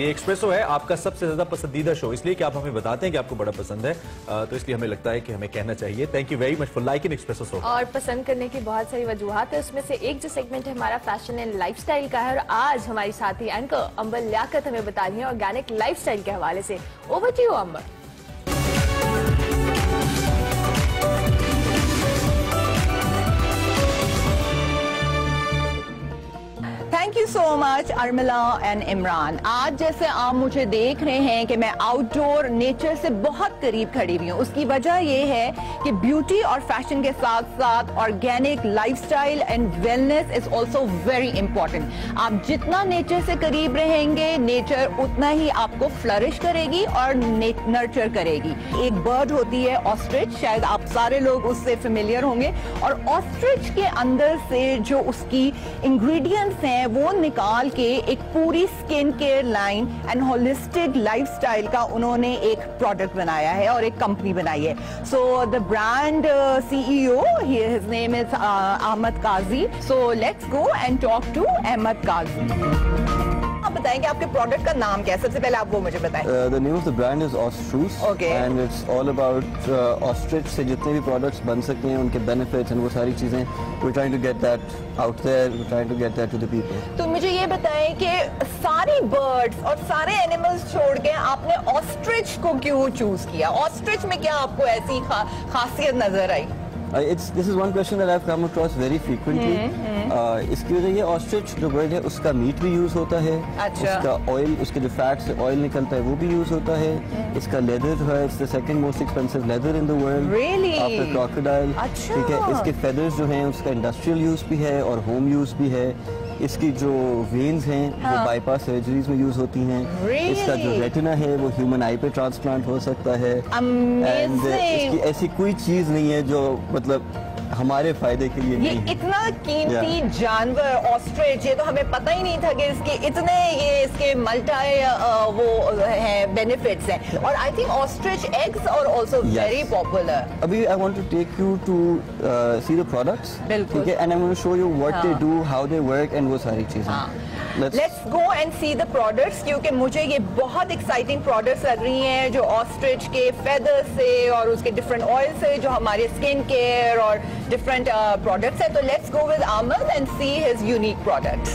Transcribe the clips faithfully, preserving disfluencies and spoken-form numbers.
ये एक्सप्रेसो है आपका सबसे ज्यादा पसंदीदा शो, इसलिए कि आप हमें बताते हैं कि आपको बड़ा पसंद है, तो इसलिए हमें लगता है कि हमें कहना चाहिए thank you very much for liking Expresso show. और पसंद करने की बहुत सारी वजूहात है, उसमें से एक जो सेगमेंट है हमारा फैशन एंड लाइफस्टाइल का है, और आज हमारी साथी एंकर अंबर लियाकत हमें बता रही है ऑर्गेनिक लाइफस्टाइल के हवाले से। Over to you Amber. Thank you so much Armila and Imran. आज जैसे आप मुझे देख रहे हैं कि मैं आउटडोर नेचर से बहुत करीब खड़ी हुई हूँ, उसकी वजह ये है कि ब्यूटी और फैशन के साथ साथ organic lifestyle and wellness is also very important. आप जितना नेचर से करीब रहेंगे, नेचर उतना ही आपको फ्लरिश करेगी और नर्चर करेगी। एक बर्ड होती है ऑस्ट्रिच, शायद आप सारे लोग उससे फेमिलियर होंगे, और ऑस्ट्रिच के अंदर से जो उसकी इंग्रेडिएंट्स हैं वो निकाल के एक पूरी skin care line and holistic lifestyle का उन्होंने एक प्रोडक्ट बनाया है और एक कंपनी बनाई है। So the brand CEO, his name is Ahmed Kazi. So let's go and talk to Ahmed Kazi. आप बताएंगे आपके प्रोडक्ट का नाम क्या है? सबसे पहले आप वो मुझे बताएं। The name of the brand is Ostrus and it's all about ostrich से जितने भी प्रोडक्ट्स बन सकते हैं उनके बेनिफिट्स एंड वो सारी चीजें, we are trying to get that out there, we are trying to get that to the people. तो मुझे ये बताएं कि सारी बर्ड्स और सारे एनिमल्स छोड़ के आपने ऑस्ट्रिच को क्यों चूज किया? ऑस्ट्रिच में क्या आपको ऐसी खा, खासियत नजर आई? Uh, it's this is one question that I've come across very frequently. uh, इसकी वजह ये ऑस्ट्रिच जो बर्ड है उसका मीट भी यूज होता है, अच्छा। उसका ऑयल, उसके जो फैट से ऑयल निकलता है वो भी यूज होता है, इसका लेदर जो है it's the second most expensive leather in the world after crocodile. अच्छा। ठीक है, इसके फेदर्स जो हैं उसका इंडस्ट्रियल यूज भी है और होम यूज भी है। इसकी जो वेन्स हैं हाँ। वो बाईपास सर्जरीज में यूज होती हैं। really? इसका जो रेटिना है वो ह्यूमन आई पे ट्रांसप्लांट हो सकता है। Amazing. इसकी ऐसी कोई चीज नहीं है जो मतलब हमारे फायदे के लिए ये नहीं। इतना कीमती yeah. जानवर ऑस्ट्रिच, ये तो हमें पता ही नहीं था कि इसके इतने ये इसके मल्टी वो है बेनिफिट्स हैं। और I think ostrich eggs are also very popular. अभी I want to take you to see the products, बिल्कुल, ठीक है, and I want to show you what they do, how they work and वो सारी चीजें। Let's go and see the products, क्योंकि मुझे ये बहुत एक्साइटिंग प्रोडक्ट्स लग रही हैं जो ऑस्ट्रिच के फेदर से और उसके डिफरेंट ऑयल से जो हमारे स्किन केयर और डिफरेंट प्रोडक्ट्स है। तो let's go with Ahmed and see his unique products.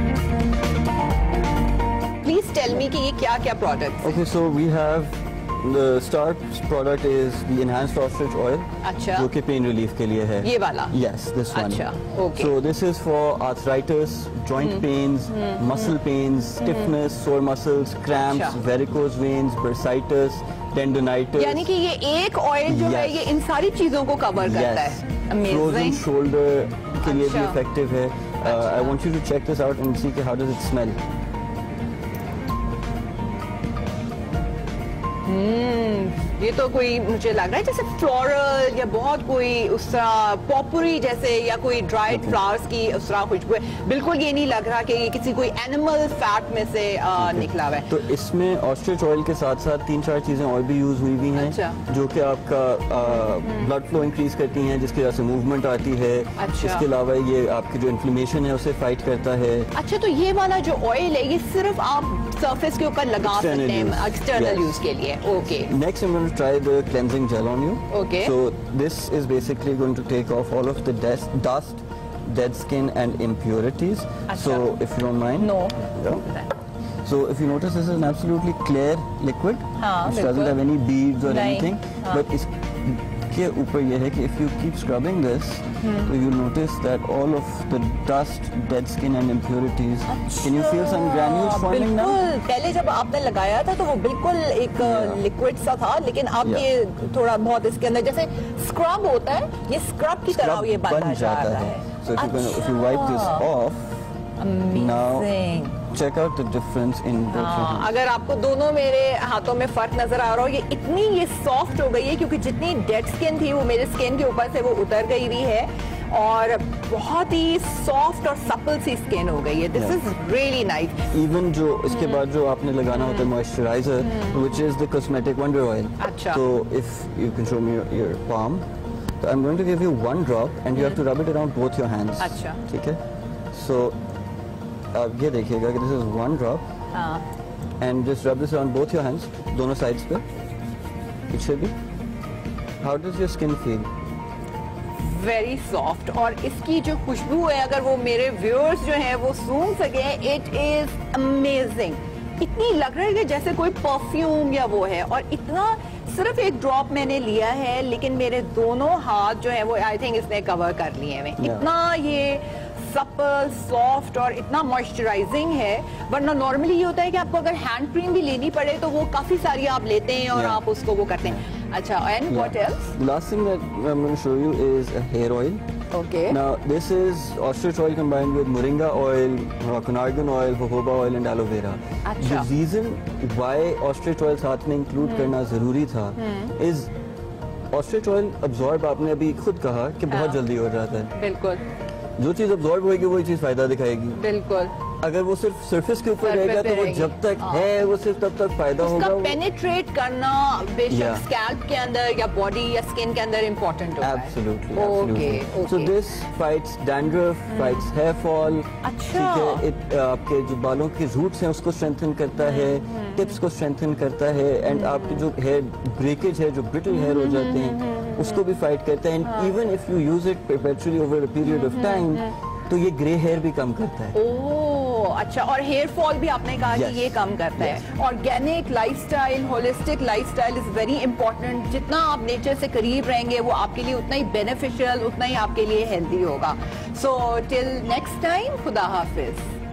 Please tell me कि ये क्या क्या products? Okay, so we have the star product is the enhanced ostrich oil, अच्छा, जो कि पेन रिलीफ के लिए है। ये वाला? Yes, this one. अच्छा, okay. So this is for arthritis, joint pains, muscle pains, stiffness, sore muscles, cramps, अच्छा, varicose veins, bursitis, tendonitis. यानी कि ये एक ऑयल जो है ये इन सारी चीजों को कवर करता है। Amazing. Frozen shoulder के लिए भी अच्छा, effective है। Uh, I want you to check this out and see how does it smell. हम्म, ये तो कोई मुझे लग रहा है जैसे फ्लोरल या बहुत कोई उस तरह पॉपुरी जैसे या कोई ड्राइड okay. फ्लावर्स की उस तरह खुशबू है। बिल्कुल ये नहीं लग रहा कि ये किसी कोई एनिमल फैट में से okay. निकला हुआ है। तो इसमें ऑस्ट्रिच ऑयल के साथ साथ तीन चार चीजें और भी यूज हुई हुई हैं, अच्छा, जो कि आपका ब्लड फ्लो इंक्रीज करती हैं, जिसकी वजह से मूवमेंट आती है। अच्छा। इसके अलावा ये आपकी जो इन्फ्लेमेशन है उसे फाइट करता है। अच्छा, तो ये वाला जो ऑयल है ये सिर्फ आप सरफेस के ऊपर लगा सकते हैं एक्सटर्नल यूज के लिए? Okay. Next, I'm going to try the cleansing gel on you. Okay. So this is basically going to take off all of the dust, dust, dead skin, and impurities. Achha. So if you don't mind. No. Yeah. So if you notice, this is an absolutely clear liquid. हाँ, which doesn't have any beads or anything. हाँ. But इसके ऊपर ये है कि if you keep scrubbing this, so you'll notice that all of the dust, dead skin, and impurities. Can you feel some granules forming now? बिल्कुल, पहले जब आपने लगाया था तो वो बिल्कुल एक लिक्विड सा था, लेकिन अब ये थोड़ा बहुत इसके अंदर जैसे स्क्रब होता है, ये स्क्रब की तरह ये बन जाता है। So if you if you wipe this off, now check out the difference in the हाँ, अगर आपको दोनों मेरे हाथों में फर्क नजर आ रहा हो, ये इतनी ये सॉफ्ट हो गई है क्योंकि जितनी डेड स्किन थी वो मेरे स्किन के ऊपर से वो उतर गई हुई है और बहुत ही सॉफ्ट और सपल सी स्किन हो गई है। This is really nice. Even जो इसके बाद जो आपने लगाना होता है moisturiser, which is the cosmetic wonder oil. अच्छा, तो if you can show me your palm, so I'm going to give you one drop and you have to rub it around both your hands. अच्छा, ठीक है। So आप ये देखिएगा कि this is one drop. हाँ, and just rub this on both your hands, दोनों sides पे. It should be. How does your skin feel? Very soft. और इसकी जो खुशबू है, अगर वो मेरे व्यूअर्स जो हैं वो सूंघ सके, इट इज अमेजिंग. इतनी लग रही है जैसे कोई परफ्यूम या वो है. और इतना, सिर्फ एक ड्रॉप मैंने लिया है लेकिन मेरे दोनों हाथ जो है वो आई थिंक इसने कवर कर लिए हैं. yeah. इतना ये सपल, सॉफ्ट और इतना मॉइस्चराइजिंग है. वरना नॉर्मली ये होता है कि आपको अगर हैंड क्रीम भी लेनी पड़े तो वो काफी सारी आप लेते हैं और yeah. आप उसको वो करते हैं. अच्छा, and what else? Last thing that I'm going to show you is a hair oil. Okay. Now this is ostrich oil combined with moringa oil, Moroccan argan oil, jojoba oil and aloe vera. अच्छा. The reason why ostrich oil साथ में include करना जरूरी था is ostrich oil absorb, आपने अभी खुद कहा कि बहुत जल्दी हो जाता है. बिल्कुल. जो चीज absorb होगी वही चीज फायदा दिखाएगी. बिल्कुल. अगर वो सिर्फ सरफेस के ऊपर रहेगा तो वो जब तक हाँ. है वो सिर्फ तब तक फायदा होगा. उसका पेनिट्रेट करना बेशक Yeah. स्कैल्प के अंदर या बॉडी या स्किन के अंदर इम्पोर्टेंट होता है. Absolutely, okay, absolutely. Okay. So this fights dandruff, fights hair fall. अच्छा. ठीक है, it, uh, आपके जो बालों के रूट्स हैं उसको स्ट्रेंथन करता है, टिप्स को स्ट्रेंथन करता है, एंड आपके जो हेयर ब्रेकेज है, जो ब्रिटल हेयर हो जाते हैं, उसको भी फाइट करता है. And even if you use it perpetually over a period of time, तो ये ग्रे हेयर भी कम करता है. ओह अच्छा. और हेयर फॉल भी आपने कहा Yes. कि ये कम करता Yes. है. Organic lifestyle, holistic lifestyle is very important. जितना आप नेचर से करीब रहेंगे वो आपके लिए उतना ही बेनिफिशियल, उतना ही आपके लिए हेल्दी होगा. सो टिल नेक्स्ट टाइम, खुदा हाफिज.